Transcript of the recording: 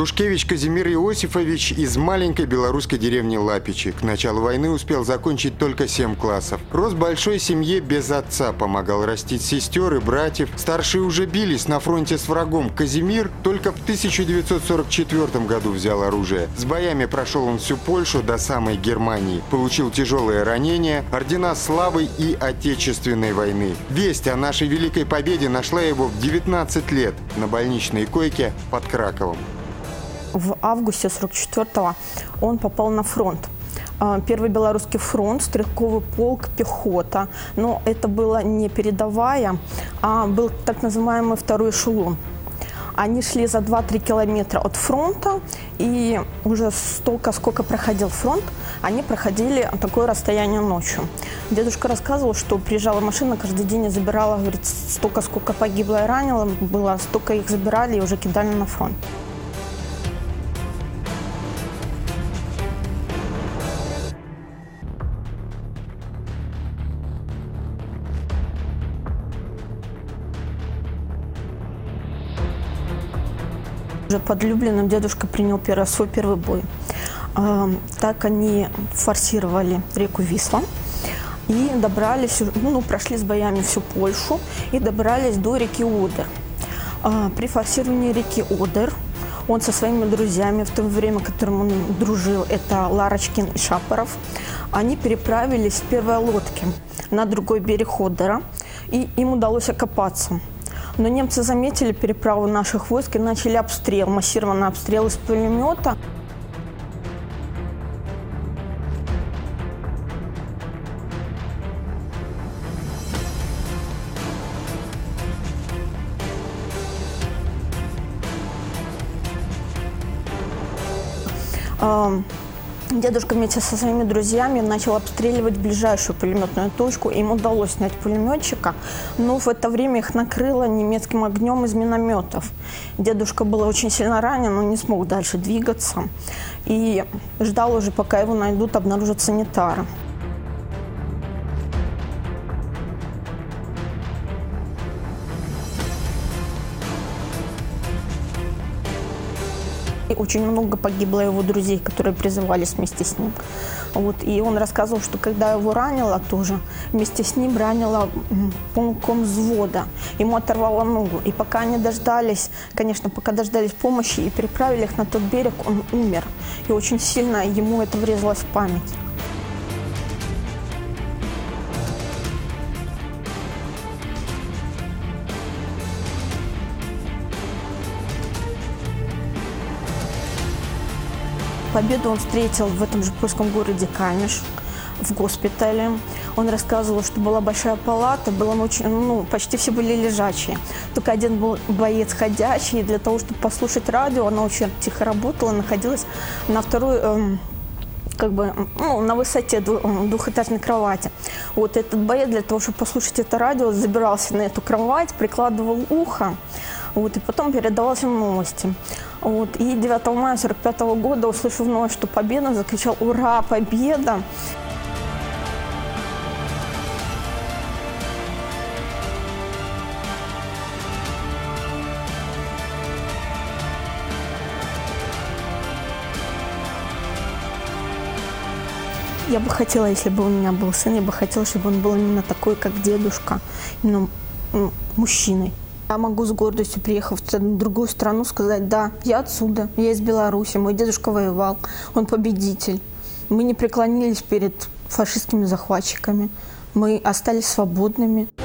Лушкевич Казимир Иосифович из маленькой белорусской деревни Лапичи. К началу войны успел закончить только 7 классов. Рос в большой семье без отца, помогал растить сестер и братьев. Старшие уже бились на фронте с врагом. Казимир только в 1944 году взял оружие. С боями прошел он всю Польшу до самой Германии. Получил тяжелые ранения, ордена славы и Отечественной войны. Весть о нашей великой победе нашла его в 19 лет на больничной койке под Краковом. В августе 1944-го он попал на фронт. Первый белорусский фронт, стрелковый полк, пехота. Но это было не передовая, а был так называемый второй эшелон. Они шли за 2-3 километра от фронта, и уже столько, сколько проходил фронт, они проходили такое расстояние ночью. Дедушка рассказывал, что приезжала машина каждый день и забирала, говорит, столько, сколько погибло и ранило было, столько их забирали и уже кидали на фронт. Уже под Люблиным дедушка принял свой первый бой. Так они форсировали реку Висла и добрались, прошли с боями всю Польшу и добрались до реки Одер. При форсировании реки Одер он со своими друзьями, в то время, которым он дружил, это Ларочкин и Шапоров, они переправились в первой лодке на другой берег Одера, и им удалось окопаться. Но немцы заметили переправу наших войск и начали обстрел, массированный обстрел из пулемета. Дедушка вместе со своими друзьями начал обстреливать ближайшую пулеметную точку. Им удалось снять пулеметчика, но в это время их накрыло немецким огнем из минометов. Дедушка был очень сильно ранен, он не смог дальше двигаться и ждал уже, пока его найдут, обнаружат санитары. Очень много погибло его друзей, которые призывались вместе с ним. И он рассказывал, что когда его ранило тоже, вместе с ним ранило полком взвода. Ему оторвало ногу. И пока они дождались, пока дождались помощи и переправили их на тот берег, он умер. И очень сильно ему это врезалось в память. Победу он встретил в этом же польском городе Камиш, в госпитале. Он рассказывал, что была большая палата, почти все были лежачие. Только один был боец ходячий, и для того, чтобы послушать радио, она очень тихо работала, находилась на второй, на высоте двухэтажной кровати. Этот боец для того, чтобы послушать это радио, забирался на эту кровать, прикладывал ухо, и потом передавал им новости. И 9 мая 1945 года, услышав новость, что победа, закричал «Ура, победа!». Я бы хотела, если бы у меня был сын, я бы хотела, чтобы он был именно такой, как дедушка, именно мужчиной. Я могу с гордостью, приехав в другую страну, сказать: да, я отсюда, я из Беларуси, мой дедушка воевал, он победитель. Мы не преклонились перед фашистскими захватчиками, мы остались свободными.